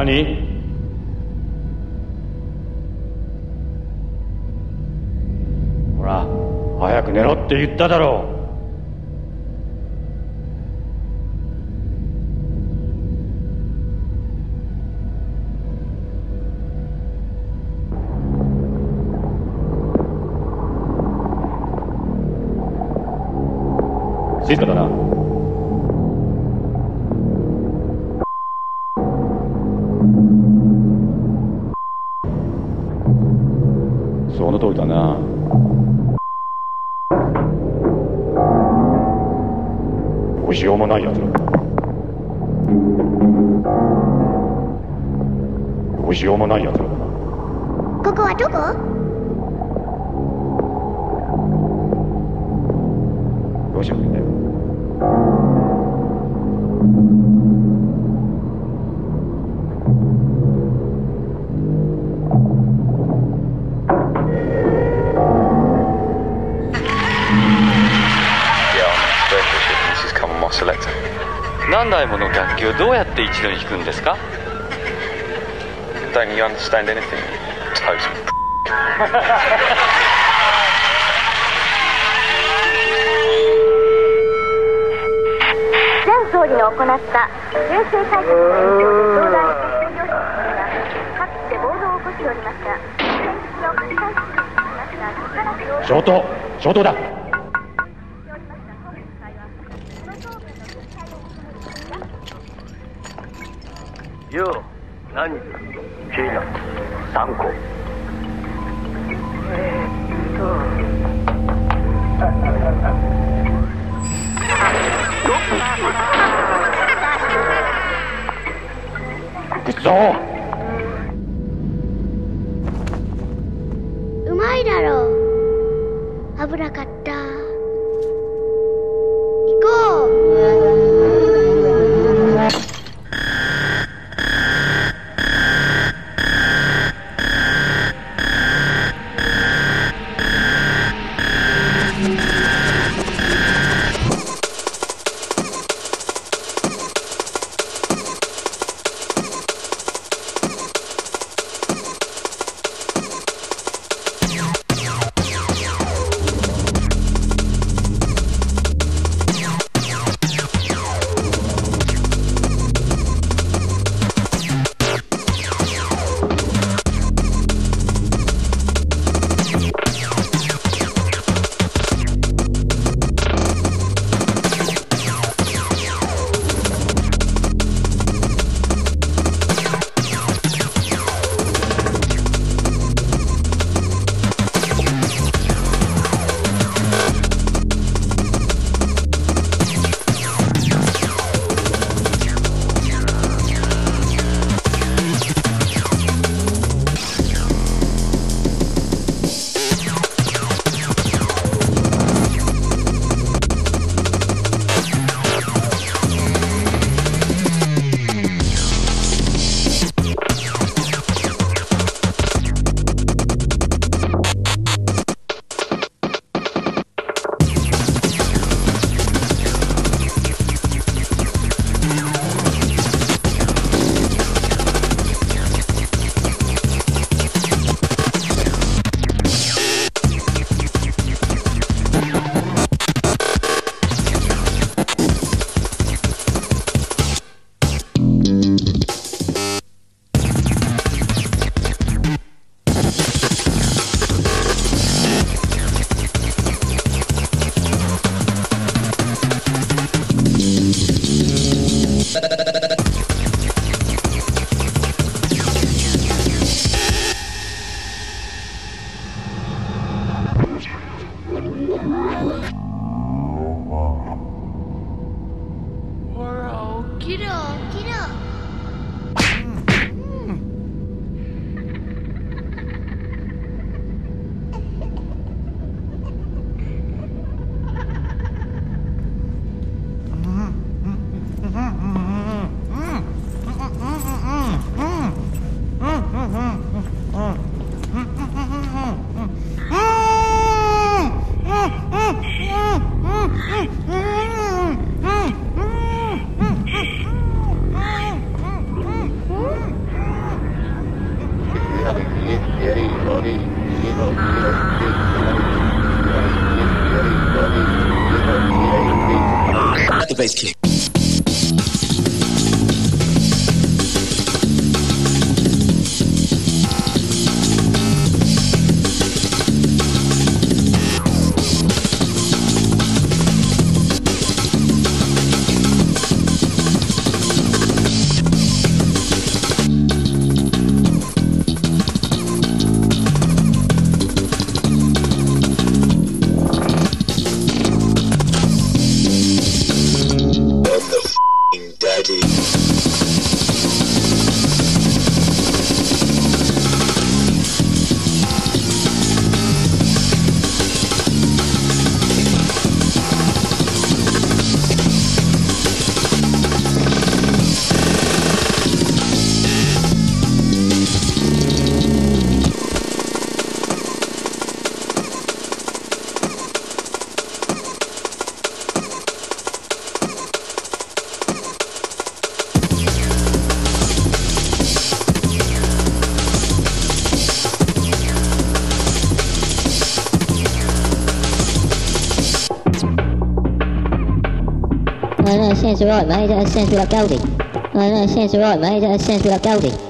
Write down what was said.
何？ほら、早く寝ろって言っただろう。静かだな。その通りだな。どうしようもないやつらだ。どうしようもないやつらだな。 ここはどこ？ どうしようってんだよ。 何台もの楽器をどうやって一度に弾くんですか？ Don't you understand anything? Total. 前総理の行った税制改革の影響で東大の決定業者がかつて暴動を起こしておりました戦術の開催するにしました消灯、消灯だ。 よう、何人だ？ピーナッツ3個。 行くぞ。 うまいだろう。危なかった。行こう。 bass kick. Sense right, mate. Sense like Goldie. Sense right, mate. Sense like Goldie.